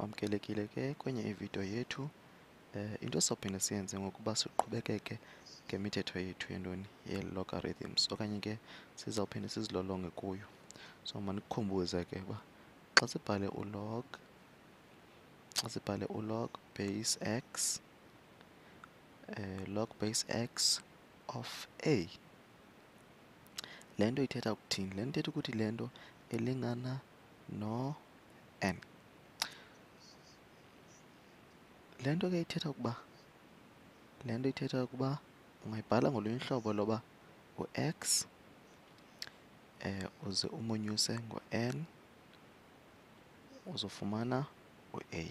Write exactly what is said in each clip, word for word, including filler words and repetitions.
Wamkelekile ke kwenye ividiyo yethu. Eh, into esizawuphinda siyenze ngokuba siqhubekeke ngemithetho yethu yentoni ye-logarithms, okanye ke sizawuphinda sizilolonge kuyo. So mandikukhumbuze ke uba xa sibhale ulog, xa sibhale ulog base x, eh, log base x of a, le nto ithetha ukuthini? Le nto ithetha ukuthi le nto ilingana no n. Le nto ke ithetha ukuba le nto ithetha ukuba ungayibhala ngolunye uhlobo loba u-x eh, uze umonyuse ngo-n uzofumana u-a.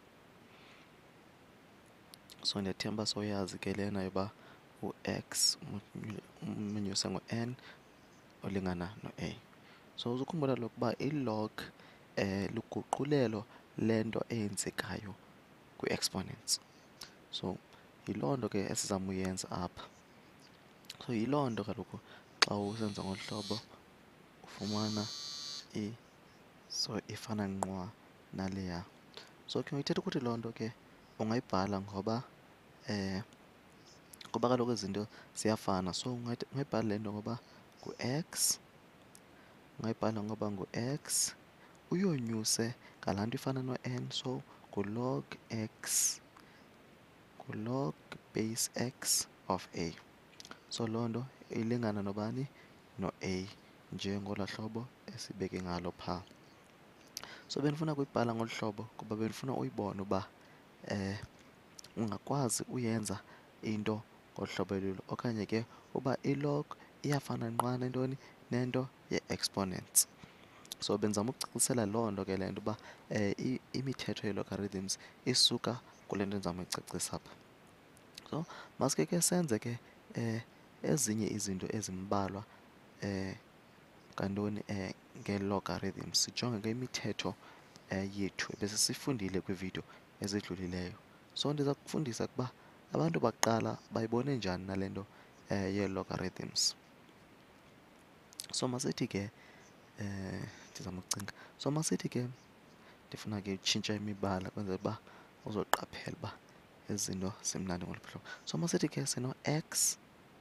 So ndiyathemba sowuyazi ke lena yoba u-x umonyuse ngo-n olingana no-a. So uzukhumbula lokuba i-log eh, luguqulelo lento eyenzekayo kwi-exponents. So yiloo nto ke esizawuyenza apha. So yiloo nto kaloku xa usenza ngolu hlobo ufumana i so ifana nqwa naleya. So ke ithetha ukuthi loo nto ke ungayibhala ngoba eh ngoba kaloku izinto ziyafana. So ungayibhala le nto ngoba ngu-x, ungayibhala ngoba ngu-x uyonyuse ngalaa nto ifana no-n. So ngu-log x, ngu-log base x of a. So loo nto ilingana nobani? No-a, njengolaa hlobo esibeke ngalo phaa. So bendifuna ukuyibhala ngolu hlobo kuba bendifuna uyibone uba eh, ungakwazi uyenza into ngolu hlobo elilo, okanye ke uba i-log iyafana nqwa nentoni? Nento ye-exponents. So bendizama ukucacisela loo nto ke le nto uba eh, imithetho ye-logarithms isuka kule nto ndizama uyicacisa apha. So maske ke senze ke eh, ezinye izinto ezimbalwa eh, ngantoni eh, nge-logarithms. Sijonge ke imithetho eh, yethu ebesisifundile kwiividiyo ezidlulileyo. So ndiza kufundisa ukuba abantu bakuqala bayibone njani nale nto eh, yee-logarithms. So masithi ke eh, ndizama ukucinga. So masithi ke ndifuna ke utshintsha imibala kwenzela uba uzoqaphela uba ezi zinto zimnandi ngolu hlobo. So masithi ke sino-x,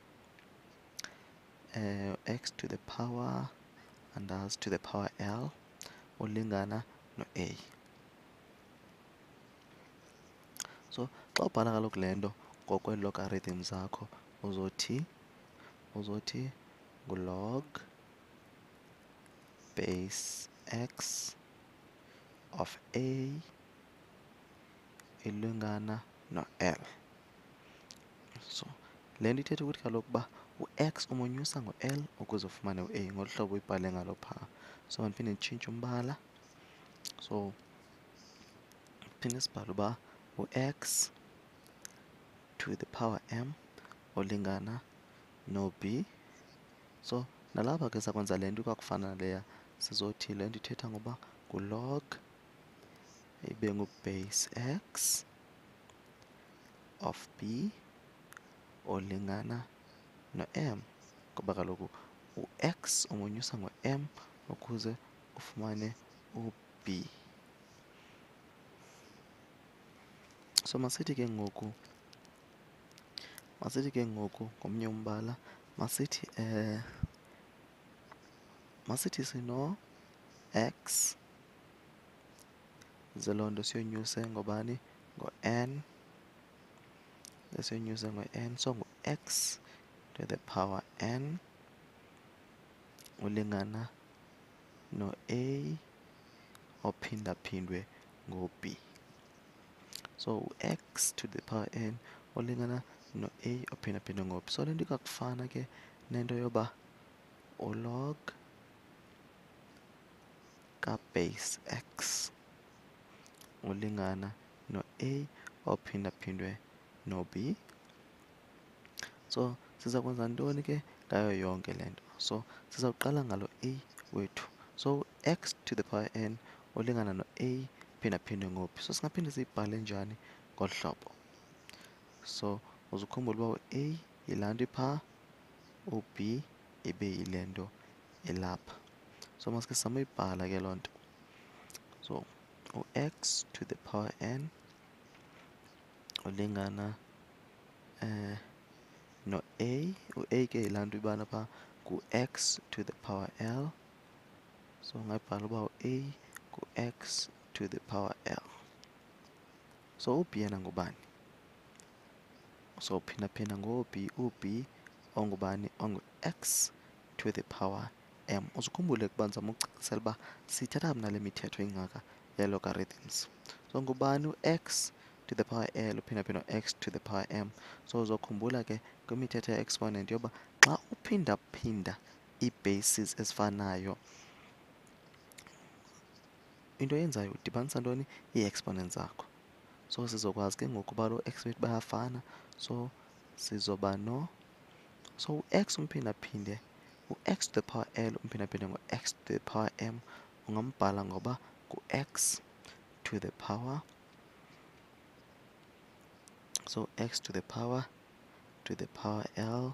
uh, x to the power andazi to the power L ulingana no-a. So xa ubhala kaloku le nto ngokwee-logarithm zakho uzothi uzothi ngu-log base x of a ilingana no-L. So le nto ithetha ukuthi kaloku uba u-x umonyusa ngo-L ukuze ufumane u-a ngolu hlobo uyibhale ngalo phaa. So mandiphinde nditshintshe umbala. So phinde sibhale uba u-x to the power m olingana no-b. So nalapha ke sakwenza le nto ikwakufana naleya. Sizothi le nto ithetha ngoba ngu-log ibe ngu-base x of b olingana no-m, ngoba kaloku u-x umonyusa ngo-m ukuze ufumane u-b. So masithi ke ngoku masithi ke ngoku ngomnye umbala masithi eh masithi sino-x ze loo nto siyonyuse ngobani? Ngo-n. Siyonyuse ngo-n. So ngu-x to the power n ulingana no-a ophindaphindwe ngo-b. So u-x to the power n ulingana no-a ophindaphindwe ngo-b. So le nto ikwakufana ke nento yoba u-log ka-base x ulingana no-a ophindaphindwe no-b. So siza kwenza ntoni ke ngayo yonke le nto? So sizawuqala ngalo a wethu. So x to the power n ulingana no-a phindaphindwe ngo-b. So singaphinde siyibhale njani? Ngolu hlobo. So uzukhumbula uba u-a yilaa nto iphaa, u-b ibe yile nto ilapha. So maske sizame uyibhala ke loo nto. So u-x to the power n ulingana eh, no-a. U-a ke yilaa nto ibala phaa ku-x to the power l. So ungayibhala uba u-a ku-x to the power l. So u-b yena ngubani? So uphinda-phinda ngo-b, u-b ongubani? Ongu-x to the power m. Uzukhumbule ukuba ndizama ukucacisela uba siyithatha phi nale mithetho ingaka ye-logarithms. So ngubani u-x to the power l uphinda-phinda x to the power m. So uzokhumbula ke kwimithetho ye-exponent yoba xa uphinda-phinda ii-bases ezifanayo, into eyenzayo udibanisa ntoni? Ii-exponents zakho. So sizokwazi ke ngoku uba loo x bethu bayafana. So sizoba no, so u-x umphinda-phinde, u-x to the power l umphinda-phinde ngo-x to the power m ungambhala ngoba ngu-x to the power, so x to the power to the power l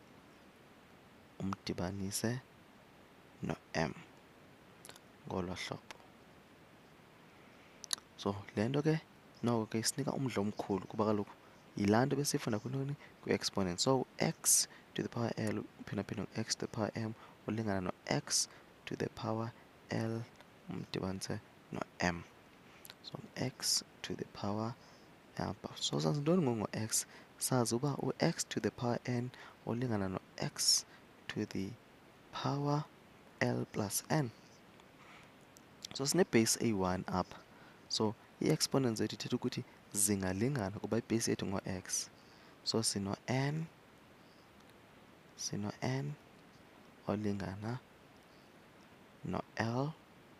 umdibanise no-m ngolo hlobo. So le nto ke noko ke isinika umdla omkhulu kuba kaloku yilaa nto besiyifunda kwintoni? Kwi-exponent. So x to the power l uphinda-phinde ngo-x to the power m ulingana no-x to the power l umdibanise no-m. So x to the power l. So sazi ntoni ngoku ngo-x? Sazi uba u-x to the power n ulingana no-x to the power l plus n. So sine-base eyi-one apha. So ii-exponents zethu ithetha ukuthi zingalingana kuba ibheyisi yethu ngo-x. So sino-n, sino-n olingana no-l,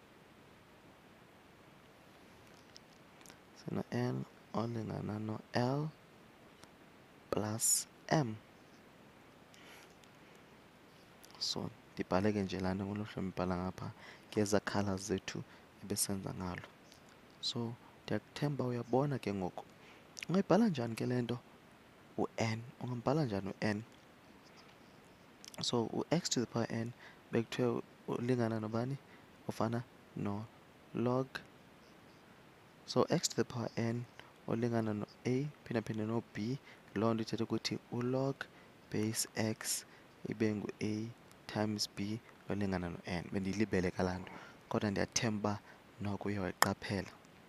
sino-n olingana no-l plus m. So ndibhale ke nje laa nto ngolu hlobo mbhala ngapha ngezaa colours zethu ebesenza ngalo. So ndiyakuthemba uyabona ke ngoku. Ungayibhala njani ke le nto u-n? Ungambhala njani u-n? So u-x to the power n bekuthiwe ulingana nobani? Ufana no-log. So x to the power n ulingana no-a phinda-phinde no-b. Loo nto ithetha ukuthi u-log base x ibe ngu-a times b olingana no-n. Bendiyilibele kalaa nto kodwa ndiyathemba uba noko uye wayiqaphela.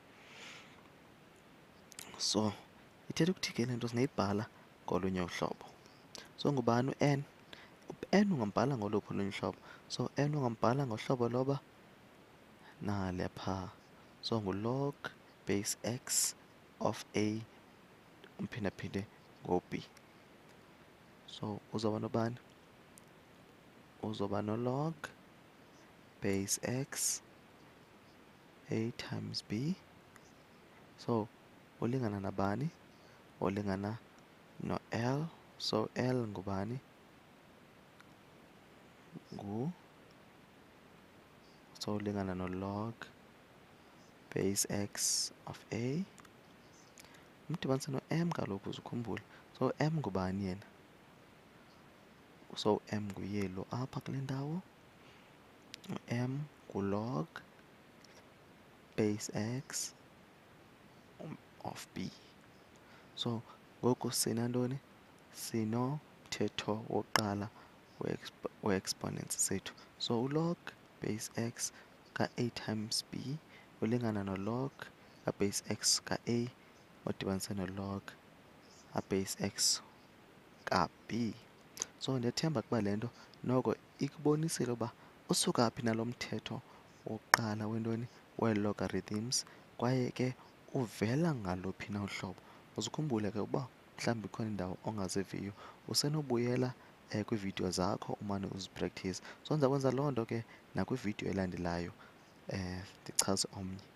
So ithetha ukuthi ke le nto singayibhala ngolunye uhlobo. So ngubani u-n? U-n ungambhala ngoluphi olunye uhlobo? So n ungambhala ngohlobo loba nale phaa. So ngu-log base x of a umphinda-phinde ngo-b. So uzoba nobani? Uzoba no-log base x a times b. So ulingana nabani? Ulingana no-l. So l ngubani? Ngu, so ulingana no-log base x of a umdibanise no-m kaloku uzukhumbula. So m ngubani yena? So m nguye lo apha kule ndawo. U-m ngu-log base x of b. So ngoku sinantoni? Sinomthetho wokuqala wee-exponents zethu. So u-log base x ka-a times b ulingana no-log ka-base x ka-a odibanise no-log ka-base x ka-b. So ndiyathemba ukuba le nto noko ikubonisile uba usuka phi nalo mthetho wokuqala wentoni? Wee-logarithms kwaye ke uvela ngaluphi na uhlobo. Uzukhumbule ke uba mhlawumbi ikhona indawo ongaziviyo usenobuyela kwiividiyo zakho umane uziprekthisa. So ndiza kwenza loo nto ke nakwividiyo elandelayo ndichaze omnye.